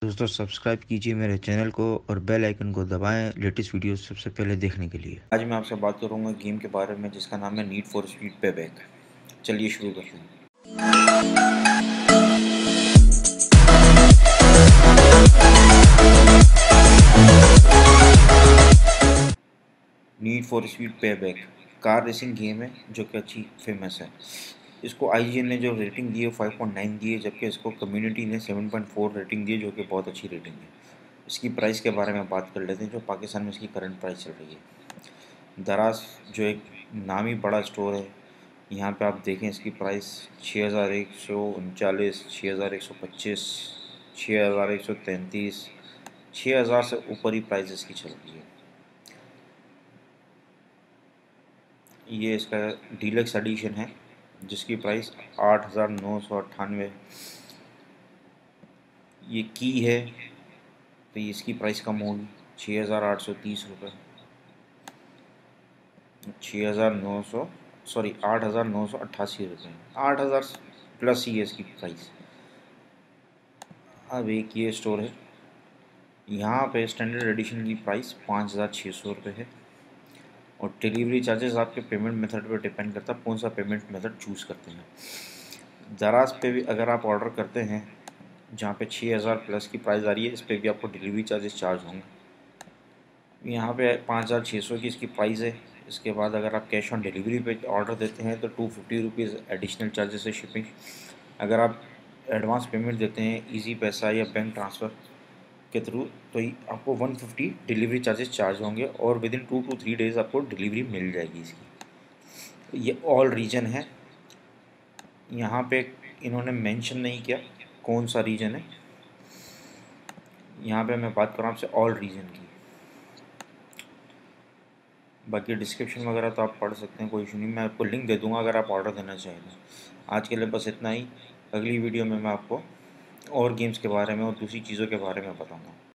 दोस्तों सब्सक्राइब कीजिए मेरे चैनल को और बेल आइकन को दबाएं लेटेस्ट वीडियो सबसे पहले देखने के लिए। आज मैं आपसे बात करूंगा गेम के बारे में जिसका नाम है नीड फॉर स्पीड पेबैक। चलिए शुरू करते हैं। Need for Speed Payback car racing game है जो कि अच्छी फेमस है। इसको IGN ने जो रेटिंग दी है 5.9 दी है, जबकि इसको कम्युनिटी ने 7.4 रेटिंग दी है, जो कि बहुत अच्छी रेटिंग है। इसकी प्राइस के बारे में बात कर लेते हैं, जो पाकिस्तान में इसकी करंट प्राइस चल रही है। दराज जो एक नामी बड़ा स्टोर है, यहाँ पे आप देखें इसकी प्राइस 6139, 6125, 6133, 6000 से ऊपर ही प्राइस इसकी चल रही है। ये इसका डीलक्स एडिशन है जिसकी प्राइस 8998। ये की है तो इसकी प्राइस कम होगी 6830 रुपये, 8988 रुपये, 8000 प्लस ही है इसकी प्राइस। अब एक ये स्टोर है, यहाँ पे स्टैंडर्ड एडिशन की प्राइस 5600 रुपये है, और डिलीवरी चार्जेस आपके पेमेंट मेथड पर डिपेंड करता है कौन सा पेमेंट मेथड चूज़ करते हैं। दराज पे भी अगर आप ऑर्डर करते हैं जहाँ पे 6000 प्लस की प्राइस आ रही है, इस पर भी आपको डिलीवरी चार्जेस चार्ज होंगे। यहाँ पे 5600 की इसकी प्राइस है। इसके बाद अगर आप कैश ऑन डिलीवरी पे ऑर्डर देते हैं तो 250 रुपीज़ एडिशनल चार्जेस है शिपिंग। अगर आप एडवांस पेमेंट देते हैं इजी पैसा या बैंक ट्रांसफ़र के थ्रू तो आपको 150 डिलीवरी चार्जेस चार्ज होंगे, और विद इन 2 to 3 डेज़ आपको डिलीवरी मिल जाएगी इसकी। ये ऑल रीजन है, यहाँ पे इन्होंने मेंशन नहीं किया कौन सा रीजन है। यहाँ पे मैं बात कर रहा हूँ आपसे ऑल रीजन की। बाकी डिस्क्रिप्शन वगैरह तो आप पढ़ सकते हैं, कोई इशू नहीं, मैं आपको लिंक दे दूँगा अगर आप ऑर्डर देना चाहें तो। आज के लिए बस इतना ही। अगली वीडियो में मैं आपको और गेम्स के बारे में और दूसरी चीज़ों के बारे में बताऊँगा।